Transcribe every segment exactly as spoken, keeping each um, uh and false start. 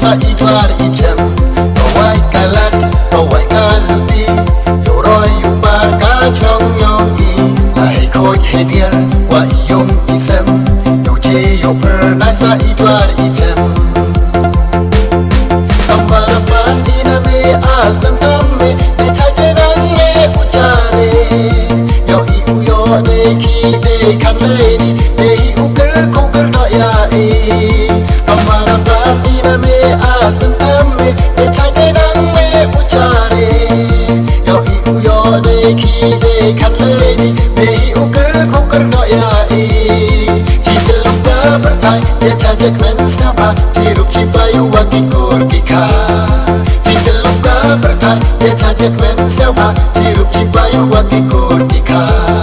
sa idwar ichem Kawai kalat, kawai kaluti Yoroi yupar ka chong yong i Lai khoi hetier, wa iyong isem Yoche yoper na sa idwar ichem Ambarapan iname as nam tamme De chaje nang me uchare Yo i uyo de ki de kanleni De i uker koker doya e Ambarapan iname as nam tamme De chaje nang me uchare Yo i uyo de ki de kanleni De i uker koker doya e Jitel lupa bertai De chaje kmen snapa Jirup cipayu waki kur kika Jitel lupa bertai De chaje kmen snapa Jirup cipayu waki kur kika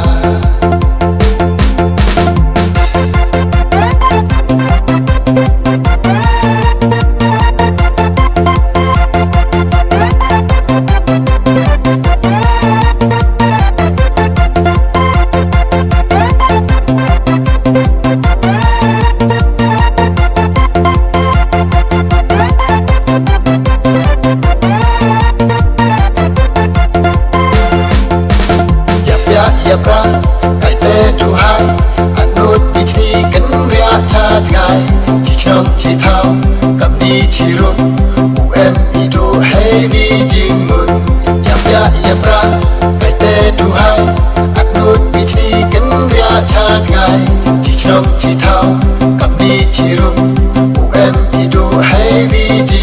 Yapra, kai te tu hai, anut bichni kan ria cha chai, chi chong chi thao, kam ni chi rum, u em i tu hay vi jing mun. Yapya yapra, kai te tu hai, anut bichni kan ria cha chai, chi chong chi thao, kam ni chi rum, u em i tu hay vi jing